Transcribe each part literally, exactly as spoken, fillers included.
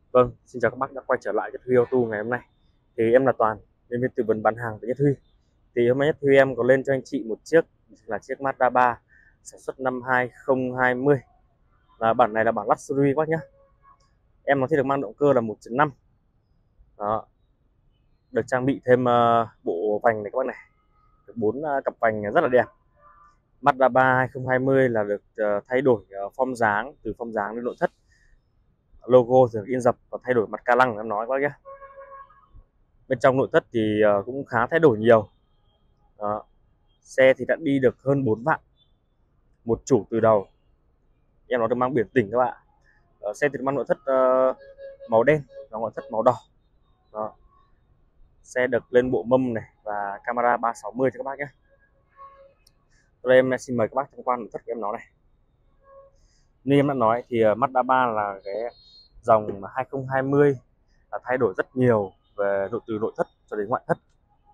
Vâng, xin chào các bác đã quay trở lại Nhất Huy Auto ngày hôm nay. Thì em là Toàn, nhân viên tư vấn bán hàng tại Nhất Huy. Thì hôm nay Nhất Huy em có lên cho anh chị một chiếc là chiếc Mazda ba sản xuất năm hai không hai không. Là bản này là bản Luxury các bác nhé. Em nó thì được mang động cơ là một chấm năm. Đó, được trang bị thêm uh, bộ vành này các bác này. Được bốn uh, cặp vành rất là đẹp. Mazda ba hai không hai không là được uh, thay đổi uh, form dáng, từ form dáng đến nội thất. Logo được in dập và thay đổi mặt ca lăng em nói các bác nhé. Bên trong nội thất thì uh, cũng khá thay đổi nhiều. Đó. Xe thì đã đi được hơn bốn vạn một chủ từ đầu. Em nó được mang biển tỉnh các bạn. Đó, xe thì được mang nội thất uh, màu đen và nội thất màu đỏ. Đó. Xe được lên bộ mâm này và camera ba sáu mươi cho các bác nhé. Đây em xin mời các bác tham quan nội thất của em nó này. Như em đã nói thì uh, Mazda ba là cái dòng hai không hai không là thay đổi rất nhiều về từ nội thất cho đến ngoại thất.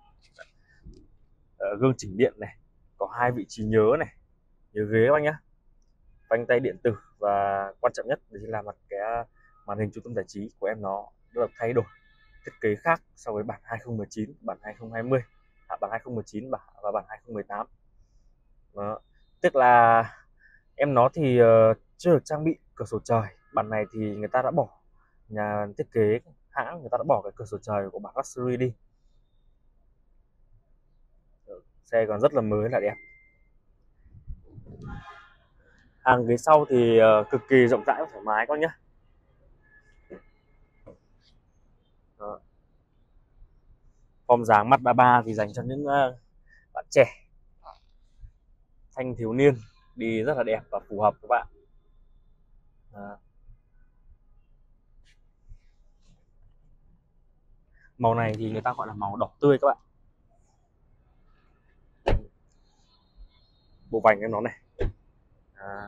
Uh, gương chỉnh điện này, có hai vị trí nhớ này, nhớ ghế các bác nhé, phanh tay điện tử, và quan trọng nhất là là mặt cái màn hình trung tâm giải trí của em nó được thay đổi thiết kế khác so với bản hai không một chín, bản hai không hai không, à, bản hai không một chín và bản hai không một tám. Đó. Tức là em nó thì uh, chưa được trang bị cửa sổ trời. Bản này thì người ta đã bỏ, nhà thiết kế hãng người ta đã bỏ cái cửa sổ trời của bản Luxury đi. Xe còn rất là mới là đẹp. Hàng ghế sau thì uh, cực kỳ rộng rãi và thoải mái các nhé. Form dáng Mazda ba thì dành cho những uh, bạn trẻ, thanh thiếu niên đi rất là đẹp và phù hợp các bạn. À. Màu này thì người ta gọi là màu đỏ tươi các bạn. Bộ vành em nó này. À.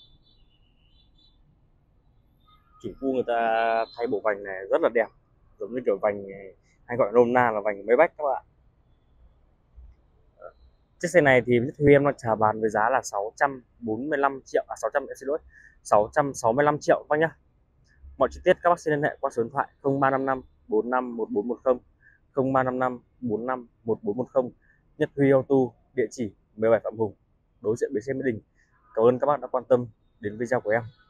Chủ khu người ta thay bộ vành này rất là đẹp, giống như kiểu vành hay gọi nôm na là vành Maybach các bạn. Chiếc xe này thì Nhất Huy em nó chào bán với giá là sáu trăm bốn mươi lăm triệu, à sáu trăm, xin lỗi, sáu trăm sáu mươi lăm triệu các bác nhá. Mọi chi tiết các bác xin liên hệ qua số điện thoại không ba năm năm bốn năm một bốn một không, không ba năm năm bốn năm một bốn một không. Nhất Huy Auto, địa chỉ mười bảy Phạm Hùng, đối diện bến xe Mỹ Đình. Cảm ơn các bác đã quan tâm đến video của em.